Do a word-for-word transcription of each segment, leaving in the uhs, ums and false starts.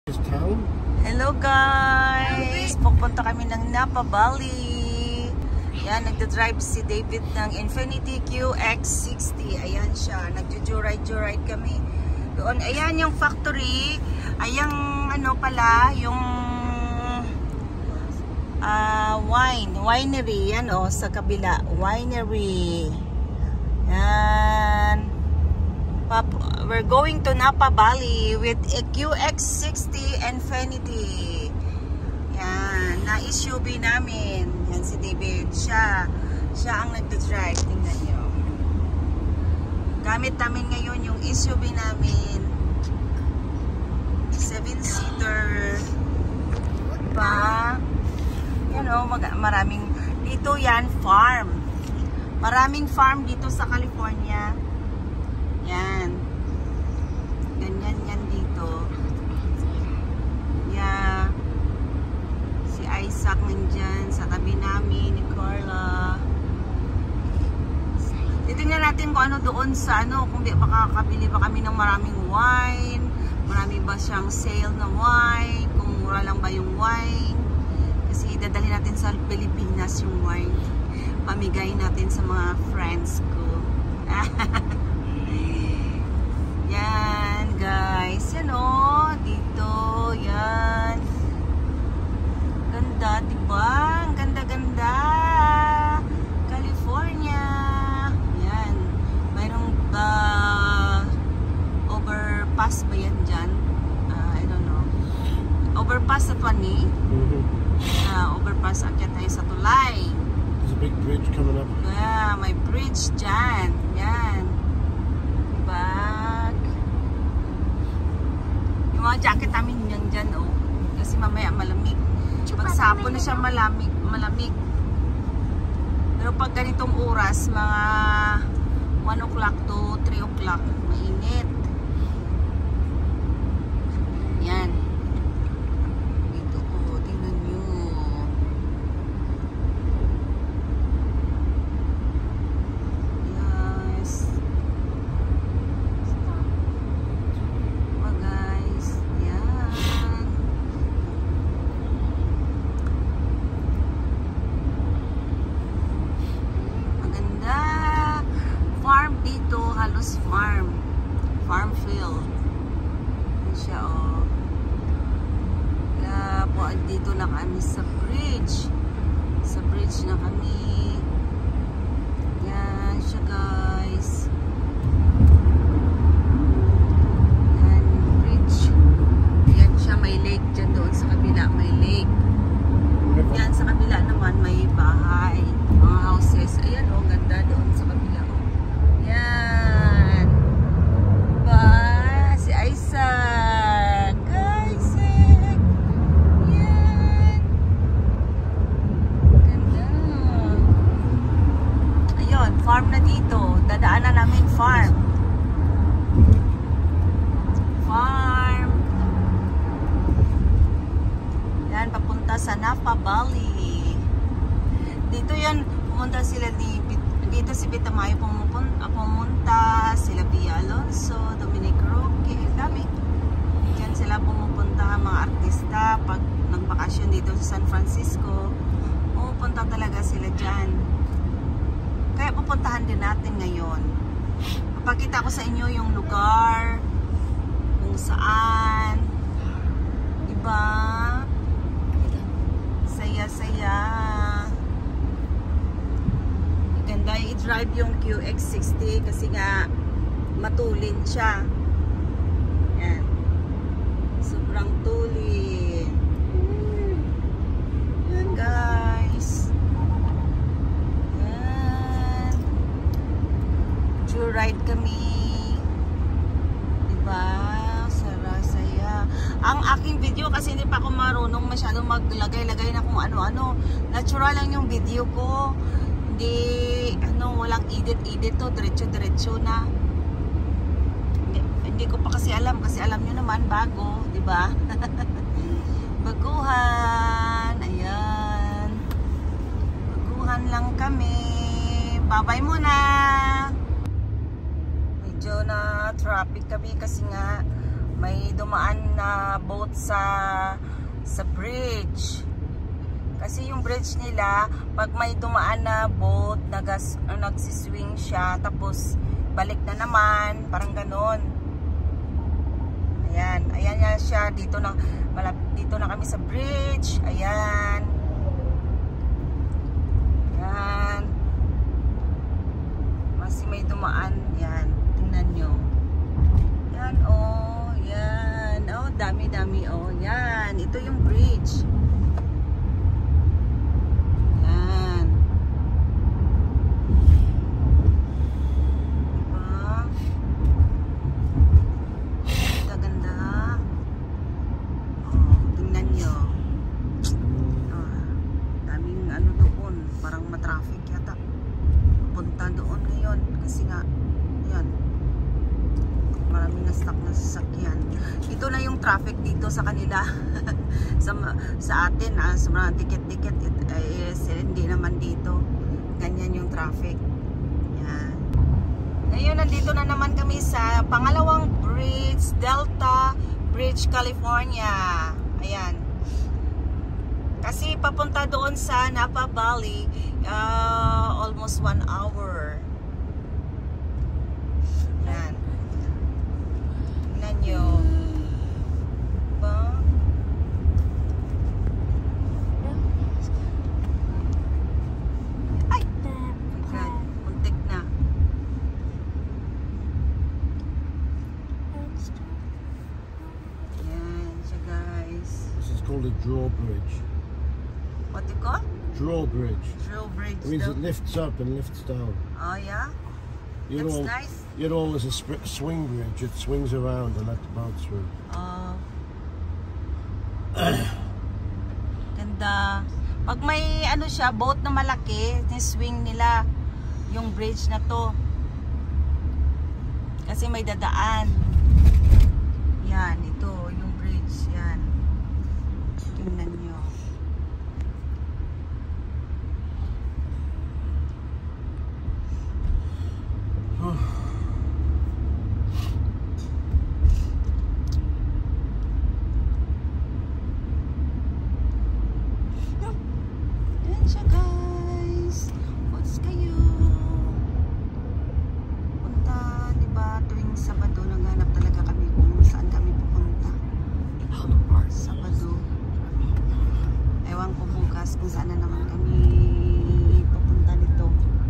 Hello guys! Pupunta kami ng Napa Valley. Yan, nagdadrive si David ng Infiniti Q X sixty. Ayan siya, nagjo-joyride-joyride kami. Doon, ayan yung factory. Ayan, ano pala, yung uh, wine, winery. Yan o, sa kabila, winery. Yan. We're going to Napa Valley with a Q X sixty Infiniti. Yan, na-S U V namin. Yan si David. Siya, siya ang nagdadrive. Tingnan nyo. Gamit namin ngayon yung S U V namin. seven-seater. Pa. Yan o, maraming, dito yan, farm. Maraming farm dito sa California. Yan. Ganyan yan dito. Yeah. Si Isaac nandyan sa tabi namin, ni Carla. Titingnan natin kung ano doon sa ano, kung di makakabili ba kami ng maraming wine. Marami ba siyang sale na wine. Kung mura lang ba yung wine. Kasi dadalhin natin sa Pilipinas yung wine. Pamigay natin sa mga friends ko. Yan guys, yan o, dito, yan. Ganda, diba? Ang ganda-ganda. California. Yan. Mayroong uh, overpass ba yan dyan? Uh, I don't know. Overpass sa Tuani. Mm-hmm. uh, overpass, akyat tayo sa Tulay. There's a big bridge coming up. Yeah, may bridge dyan. Yan. Diba? Yung mga jacket namin yan dyan, oh. Kasi mamaya malamig. Pagsapon na siya malamig, malamig. Pero pag ganitong oras, mga one o'clock to three o'clock, mainit. Yan. Dito, oh, tingnan nyo. Yes. Dito, halos farm. Farm field. Yan siya, oh. Kaya po, dito na kami sa bridge. Sa bridge na kami. Yan siya, guys. Yan, bridge. Yan siya, may lake dyan doon sa kabila. May lake. Yan, sa kabila naman, may bahay. Mga houses. Ayan, oh, ganda doon sa kabila. Yan. Ba, si Isaac. Isaac. Yan. Ganda. Ayun, farm na dito. Dadaanan namin farm. Farm. Yan, papunta sa Napa Valley. Dito yan, pumunta sila ni Dito si Bitamayo pumunta, pumunta sila Pia Alonso, Dominic Roque, dami. Diyan sila pumupunta mga artista pag nagbakasyon dito sa San Francisco. Pumupunta talaga sila dyan. Kaya pupuntahan din natin ngayon. Papakita ko sa inyo yung lugar, kung saan. Diba? Saya-saya. Ganda i-drive yung Q X sixty kasi nga matulin siya. Yan. Sobrang tulin. Yan guys. Yan. Joyride kami. Diba? Sarasaya. Ang aking video kasi hindi pa ako marunong masyadong maglagay-lagay na kung ano-ano. Natural lang yung video ko. Hindi, ano, walang edit-edit to, diretso-diretso na. Hindi, hindi ko pa kasi alam, kasi alam nyo naman, bago, di ba? Baguhan, ayan. Baguhan lang kami. Bye-bye muna. Medyo na traffic kami kasi nga may dumaan na boat sa sa bridge. Kasi yung bridge nila, pag may dumaan na boat, nagas, uh, nagsiswing siya, tapos balik na naman, parang ganon. Ayan, ayan yan siya. Dito na, malap, dito na kami sa bridge. Ayan. Ayan. Masih may dumaan. Ayan, tingnan nyo. Ayan, oh. Ayan. Oh, dami-dami, oh. Ayan, ito yung bridge. Traffic dito sa kanila. sa, sa atin ah, sa mga ticket-ticket eh, hindi naman dito ganyan yung traffic. Yan. Ngayon nandito na naman kami sa pangalawang bridge, Delta Bridge, California. Ayan, kasi papunta doon sa Napa Valley, uh, almost one hour. Yan, tingnan nyo. Called a drawbridge. What do you call? Drawbridge. Drawbridge. It means though. It lifts up and lifts down. Oh yeah. You That's know, nice. You know, there's a swing bridge. It swings around and let the boat through. Oh. Ganda. Pag may ano siya, boat na malaki, swing nila yung bridge na to. Kasi may dadaan. Yan, ito yung bridge. Yan. Tingnan nyo. Yan siya guys. What's kayo? Punta, diba? Tuwing Sabado, naghanap talaga kami kung saan kami pupunta. Sabado. Ewan ko bukas kung saan na naman kami pupunta nito.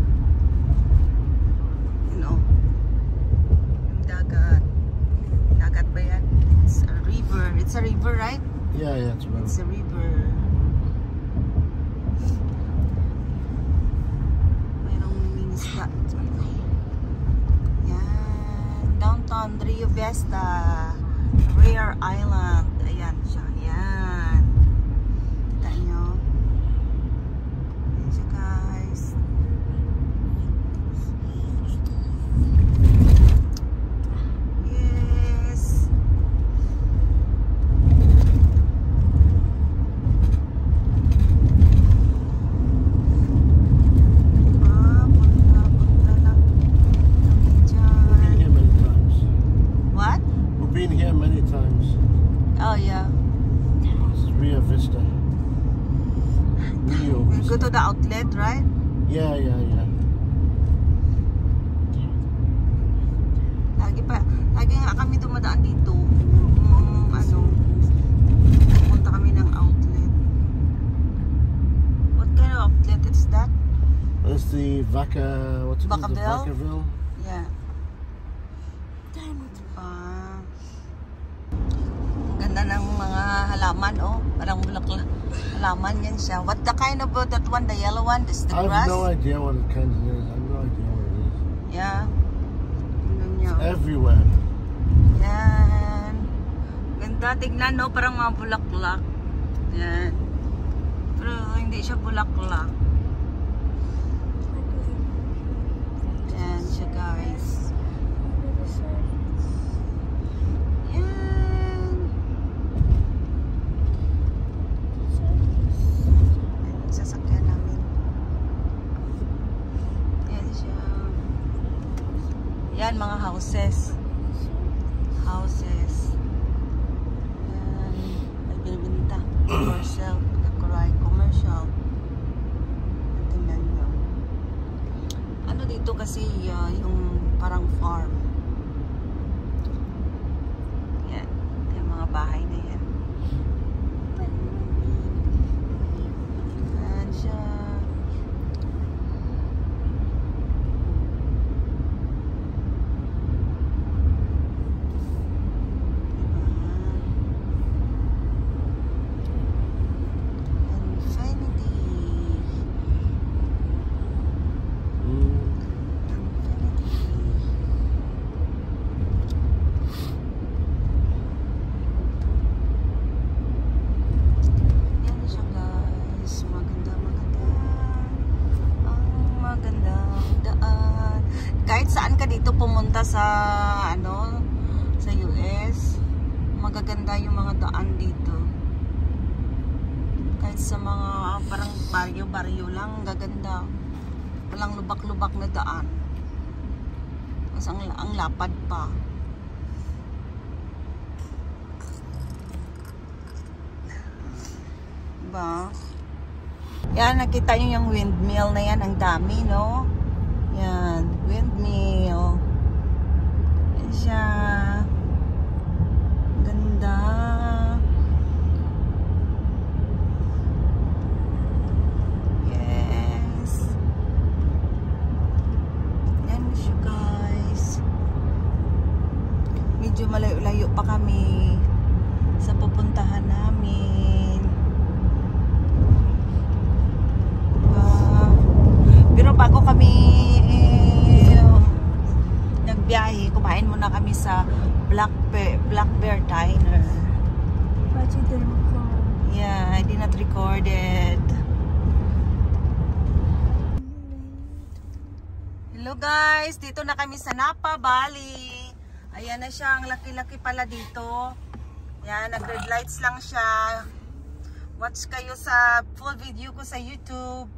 You know, yung dagat. Dagat ba yan? It's a river. It's a river, right? Yeah, yeah, it's a river. It's a river. Mayroong minisda. Yan. Downtown Rio Vista. Rare Island. Ayan siya. Yan. Kita nyo. Ayan siya guys. Yes. Ah, punta, punta lang. Kami dyan. We've been here many times. What? We've been here many times. Oh yeah. This is Rio Vista. Rio We go Vista. to the outlet, right? Yeah, yeah, yeah. Lagi pa, lagi nga kami dumadaan dito. Um, ano, pupunta kami ng outlet. What kind of outlet is that? That's the Vaca, what's it called? The Vacaville? Vacaville. Yeah. Ah. Ganda ng mga halaman, oh. Parang bulaklak. Halaman yan siya. What the kind of uh, that one, the yellow one? This is the I have grass? no idea what it kind of is. I have no idea what it is. Yeah. Tingnan nyo. Everywhere. Yan. Ganda, tignan, no? Parang mga bulaklak. Yan. Pero hindi siya bulaklak. Yan siya, guys. Yan. Yan, sasakyan namin. Yan siya. Yan, mga houses. Houses. Commercial. Nagkuray. Commercial. Tingnan nyo. Ano dito kasi uh, yung parang farm. Yan. Yung mga bahay na yan. Yan siya. Dito pumunta sa ano sa U S, magaganda yung mga daan dito. Kahit sa mga parang baryo-baryo lang, gaganda. Walang lubak-lubak na daan. Mas ang, ang lapad pa. Diba? Yan, nakita nyo yung windmill na yan, ang dami, no? Yan, windmill. Yan siya. Ganda. Yes. Yan siya, guys. Medyo malayo-layo pa kami sa pupuntahan namin. Wow. Pero bago kami biyahe, kumain muna kami sa Black Bear, Black Bear Diner. But you didn't record. Yeah, I did not record it. Hello guys, dito na kami sa Napa Valley. Ayan na siya, ang laki-laki pala dito. Yan, nag-red lights lang siya. Watch kayo sa full video ko sa YouTube.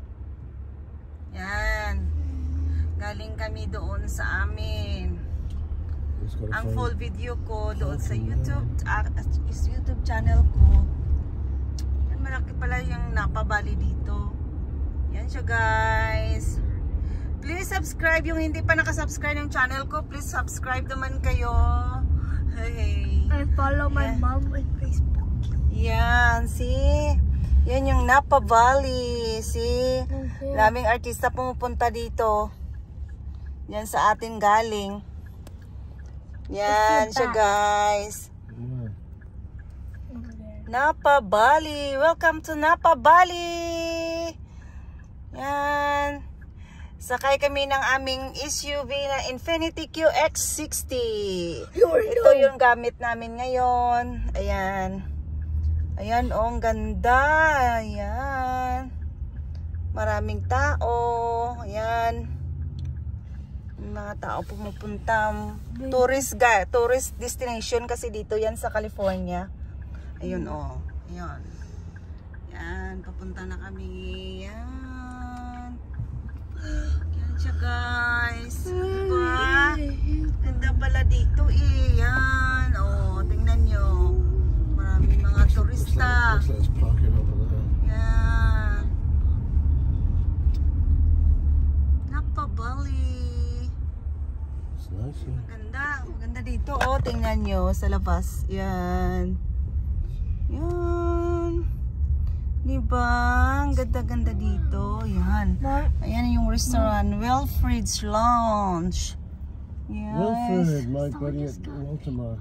Yan. Galing kami doon sa amin. Ang full video ko doon sa YouTube, uh, YouTube channel ko. Yan, malaki pala yung Napa Valley dito. Yan siya, guys. Please subscribe. Yung hindi pa nakasubscribe ng channel ko, please subscribe naman kayo. Hey. I follow my yeah. mom on Facebook. Yan, see? Yan yung Napa Valley. See? Okay. Daming artista pumupunta dito. Yan sa atin galing. Yan siya, guys. Yeah. Napa Valley. Welcome to Napa Valley. Yan. Sakay kami ng aming S U V na Infiniti Q X sixty. Ito yung gamit namin ngayon. Ayan. Ayan, oh, ang ganda. Ayan. Maraming tao. Ayan. Mga tao pumupunta. Tourist, ga, tourist destination kasi dito yan sa California. Ayun, oh. Ayun. Yan, papunta na kami. Yan. Yan siya, guys. Diba? Ganda pala dito eh. Yan. Oh, tingnan nyo. Maraming mga turista. Looks like it's parking over there. Yan. Napa Valley. It's nice, yeah. Maganda. Maganda dito. Oh, tingnan nyo sa labas. Yan. Yan. Diba? Ang ganda-ganda dito. Yan. Ayan yung restaurant. Wilfred's Lounge. Yes. Wilfred, my buddy at Altamont.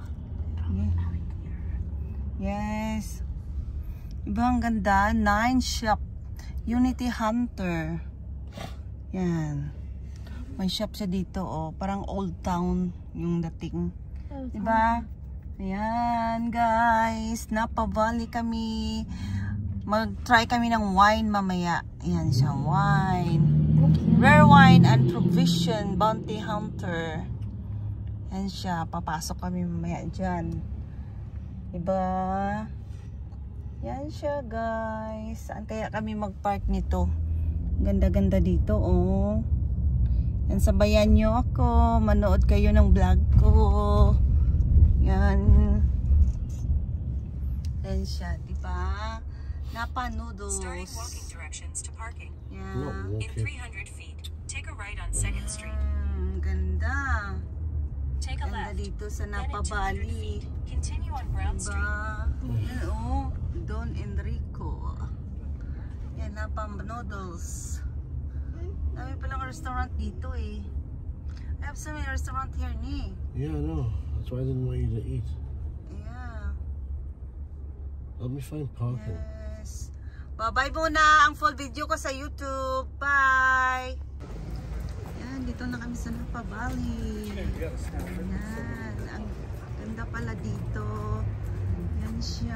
Yes. Diba ang ganda? Nine Shop. Unity Hunter. Yan. May shop siya dito, oh. Parang old town yung dating. Diba? Ayan, guys. Napa Valley kami. Mag-try kami ng wine mamaya. Ayan siya, wine. Rare wine and provision. Bounty Hunter. Ayan siya. Papasok kami mamaya dyan. Diba? Ayan siya, guys. Saan kaya kami mag-park nito? Ganda-ganda dito, oh. Yan, sabayan nyo ako. Manood kayo ng vlog ko. Yan. Ayan siya, di ba? Napa noodles. Starting walking directions to parking. Yeah. Not In walking. three hundred feet, take a right on second Street. Mm, ganda. Take a Ganda left. dito sa Then in Napa two hundred Valley. feet, continue on Brown Street. Diba? Yan oh, Don Enrico. Yan, Napa noodles. Dami palang restaurant dito eh. I have some restaurant here ni. Yeah, I know. That's why I didn't want you to eat. Yeah. Help me find parking. Yes. Bye-bye muna ang full video ko sa YouTube. Bye! Yan, dito na kami sa Napa Valley. Yan, ang ganda pala dito. Yan siya.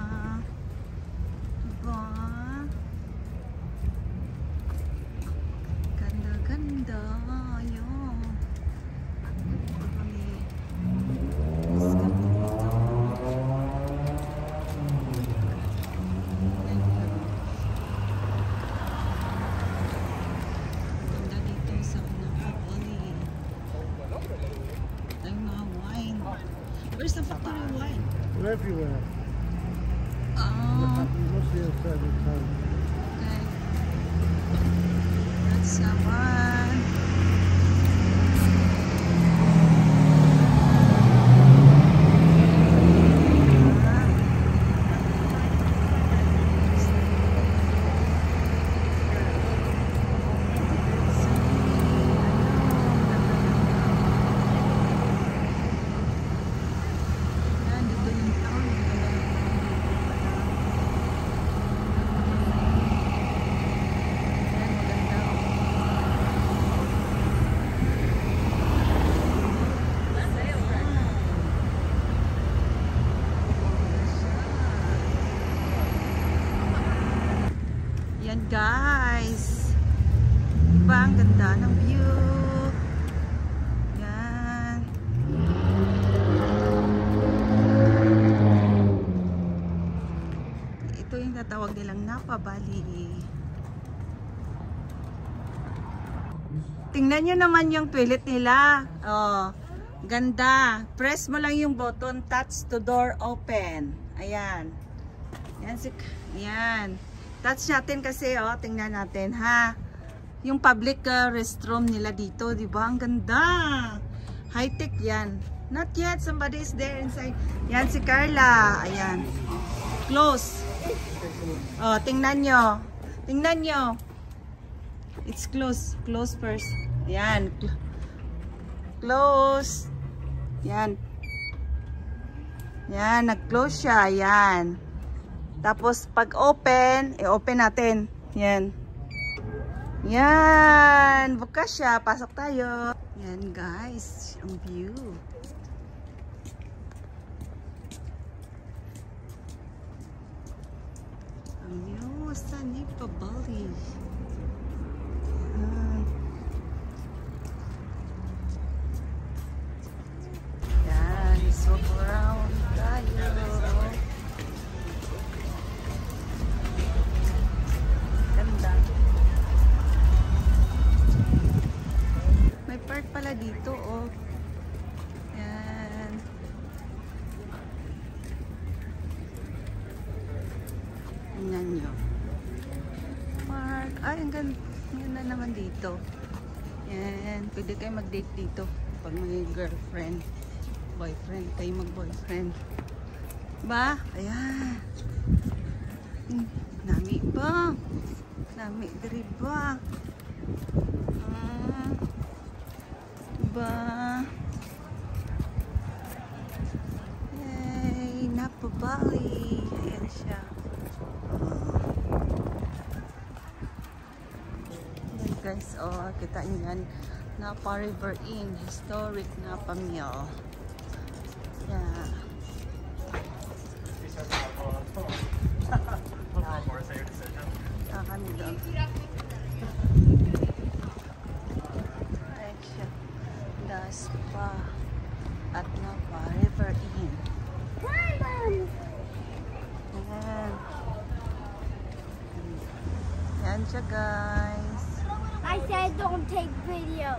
Diba? Ganda-ganda. Yun. Dito kami. Mas ganda dito. Ganda dito sa Napa Valley. Ay, mga wine. Where's the factory wine? They're everywhere. Oh, Mostly outside the town. okay. That's the one. Yan, dito yung town. Yan, maganda. Yan guys. Diba ang ganda ng view? Yan. Ito yung tatawag nilang Napa Valley. Tingnan nyo naman yung toilet nila. Oh, ganda. Press mo lang yung button, touch to door open. Ayan. Yan si yan. Touch natin kasi oh, tingnan natin ha. Yung public uh, restroom nila dito, 'di ba? Ang ganda. High-tech 'yan. Not yet, somebody is there inside. Yan si Carla. Ayan. Close. Oh, tingnan nyo. Tingnan nyo. It's close. Close first. Yan. Close. Yan. Yan. Nag-close siya. Yan. Tapos, pag open, i-open natin. Yan. Yan. Bukas siya. Pasok tayo. Yan, guys. Ang view. Ang view sa Napa Valley. Yan. Yan. Swap around tayo. Ganda. May park pala dito, oh. Yan. Tingnan nyo. Park. Ay, ang ganda. Yan na naman dito. Yan. Pwede kayo mag-date dito. Pag may girlfriend. Boyfriend. Kayo mag-boyfriend. Ba? Ayan. Hmm. Nami ba? Nami diri ba? Hmm. Ba? Yay! Napa Valley. Ayan siya. Ayan guys, oh, kita nyo yan. Napa River Inn. Historic Napa Mall. Yeah. Ah, kami doon. Ayan siya. The spa at Napa River Inn. Ayan. Yan siya guys. I said don't take video.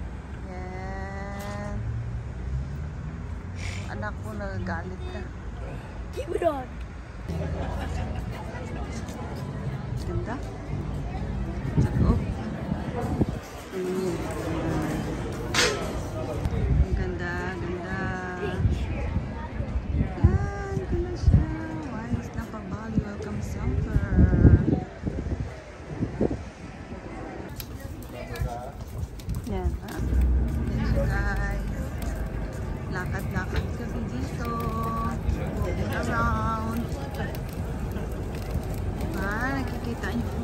Yan. Anak ko nagagalit na. Keep it on. Ganda. Oh. Mm. Ang ganda, ganda. Yan, ganda siya. Wise Napa Valley. Welcome Center. Yan, ha? Yan siya, guys. Lakad-lakad kami dito. Walking around. Ah, nakikita niyo po